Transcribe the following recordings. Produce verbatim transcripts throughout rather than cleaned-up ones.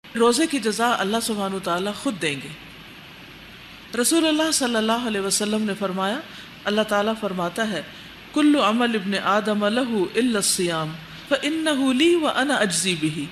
روزے کی جزا اللہ سبحانہ وتعالیٰ خود دیں گے۔ رسول اللہ صلی اللہ علیہ وسلم نے فرمایا، اللہ تعالیٰ فرماتا ہے کل عمل ابن آدم لہ الا الصیام فانہ لی وانا اجزی بہ۔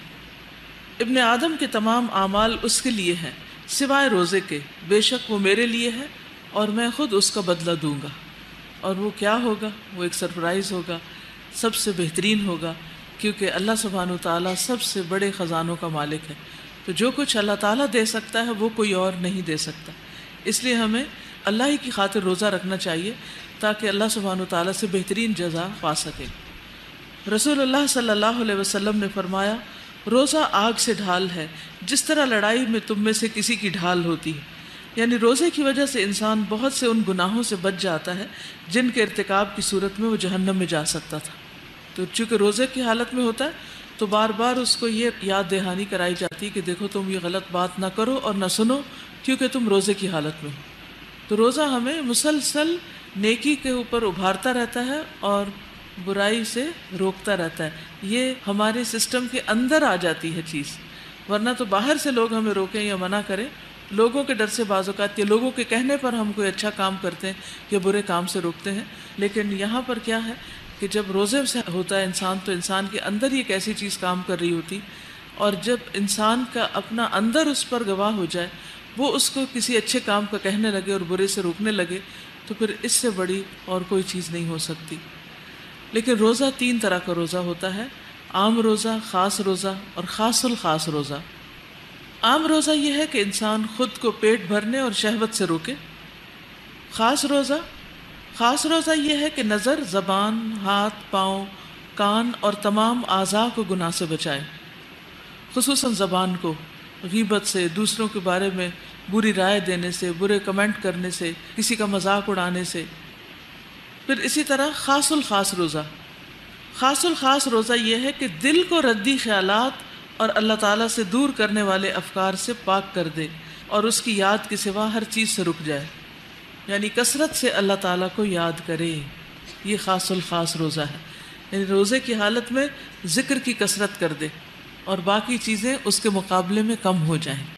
ابن آدم کے تمام اعمال اس کے لیے ہیں سوائے روزے کے، بے شک وہ میرے لیے ہے اور میں خود اس کا بدلہ دوں گا۔ اور وہ کیا ہوگا؟ وہ ایک سرپرائز ہوگا، سب سے بہترین ہوگا، کیونکہ اللہ سبحانہ وتعالیٰ سب سے بڑے خزانوں کا مالک ہے، تو جو کچھ اللہ تعالیٰ دے سکتا ہے وہ کوئی اور نہیں دے سکتا۔ اس لیے ہمیں اللہ ہی کی خاطر روزہ رکھنا چاہیے تاکہ اللہ سبحانہ وتعالیٰ سے بہترین جزا پا سکے۔ رسول اللہ صلی اللہ علیہ وسلم نے فرمایا، روزہ آگ سے ڈھال ہے، جس طرح لڑائی میں تم میں سے کسی کی ڈھال ہوتی ہے۔ یعنی روزے کی وجہ سے انسان بہت سے ان گناہوں سے بچ جاتا ہے جن کے ارتکاب کی صورت میں وہ جہنم میں جا سکتا تھا۔ تو چونکہ روزے کی حالت میں ہوتا ہے تو بار بار اس کو یہ یاد دہانی کرائی جاتی ہے کہ دیکھو تم یہ غلط بات نہ کرو اور نہ سنو، کیونکہ تم روزے کی حالت میں ہو۔ تو روزہ ہمیں مسلسل نیکی کے اوپر ابھارتا رہتا ہے اور برائی سے روکتا رہتا ہے۔ یہ ہمارے سسٹم کے اندر آ جاتی ہے چیز، ورنہ تو باہر سے لوگ ہمیں روکیں یا منع کریں، لوگوں کے ڈر سے بعض اوقات یا لوگوں کے کہنے پر ہم کوئی اچھا کام کرتے ہیں یا برے کام سے روکتے ہیں۔ لیکن یہاں پر کیا ہے کہ جب روزے سے ہوتا ہے انسان تو انسان کے اندر ہی ایک ایسی چیز کام کر رہی ہوتی، اور جب انسان کا اپنا اندر اس پر گواہ ہو جائے، وہ اس کو کسی اچھے کام کا کہنے لگے اور برے سے روکنے لگے، تو پھر اس سے بڑی اور کوئی چیز نہیں ہو سکتی۔ لیکن روزہ تین طرح کا روزہ ہوتا ہے، عام روزہ، خاص روزہ اور خاص الخاص روزہ۔ عام روزہ یہ ہے کہ انسان خود کو پیٹ بھرنے اور شہوت سے روکے۔ خاص روزہ خاص روزہ یہ ہے کہ نظر، زبان، ہاتھ، پاؤں، کان اور تمام اعضاء کو گناہ سے بچائے، خصوصاً زبان کو غیبت سے، دوسروں کے بارے میں بری رائے دینے سے، برے کمنٹ کرنے سے، کسی کا مذاق اڑانے سے۔ پھر اسی طرح خاص الخاص روزہ خاص الخاص روزہ یہ ہے کہ دل کو ردی خیالات اور اللہ تعالیٰ سے دور کرنے والے افکار سے پاک کر دے اور اس کی یاد کے سوا ہر چیز سے رک جائے، یعنی کثرت سے اللہ تعالیٰ کو یاد کرے۔ یہ خاص الخاص روزہ ہے، یعنی روزے کی حالت میں ذکر کی کثرت کر دے اور باقی چیزیں اس کے مقابلے میں کم ہو جائیں۔